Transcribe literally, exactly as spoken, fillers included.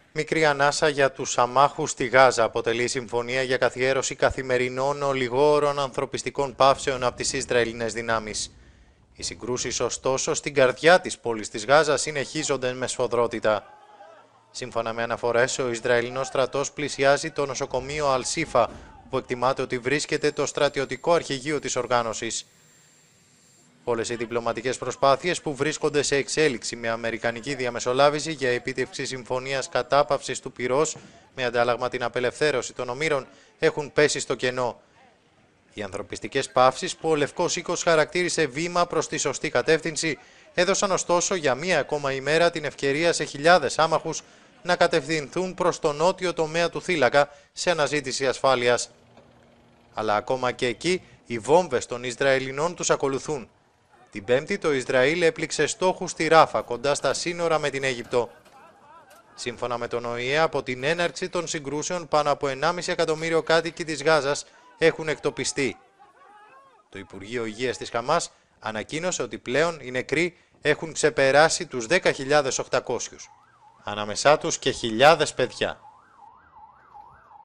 Μικρή ανάσα για τους αμάχους στη Γάζα αποτελεί συμφωνία για καθιέρωση καθημερινών ολιγόρων ανθρωπιστικών παύσεων από τις Ισραηλινές δυνάμεις. Οι συγκρούσεις ωστόσο στην καρδιά της πόλης της Γάζα συνεχίζονται με σφοδρότητα. Σύμφωνα με αναφορές, ο Ισραηλινός στρατός πλησιάζει το νοσοκομείο Αλ-Σίφα, όπου εκτιμάται ότι βρίσκεται το στρατιωτικό αρχηγείο της οργάνωσης. Όλες οι διπλωματικές προσπάθειες που βρίσκονται σε εξέλιξη με αμερικανική διαμεσολάβηση για επίτευξη συμφωνίας κατάπαυσης του πυρός με αντάλλαγμα την απελευθέρωση των ομήρων έχουν πέσει στο κενό. Οι ανθρωπιστικές παύσεις που ο Λευκός Οίκος χαρακτήρισε βήμα προς τη σωστή κατεύθυνση έδωσαν ωστόσο για μία ακόμα ημέρα την ευκαιρία σε χιλιάδες άμαχους να κατευθυνθούν προς το νότιο τομέα του θύλακα σε αναζήτηση ασφάλειας. Αλλά ακόμα και εκεί οι βόμβες των Ισραηλινών τους ακολουθούν. Την Πέμπτη το Ισραήλ έπληξε στόχους στη Ράφα κοντά στα σύνορα με την Αίγυπτο. Σύμφωνα με τον Ο Η Ε, από την έναρξη των συγκρούσεων πάνω από ενάμιση εκατομμύριο κάτοικοι της Γάζας έχουν εκτοπιστεί. Το Υπουργείο Υγείας της Χαμάς ανακοίνωσε ότι πλέον οι νεκροί έχουν ξεπεράσει τους δέκα χιλιάδες οκτακόσιους. Ανάμεσά τους και χιλιάδες παιδιά.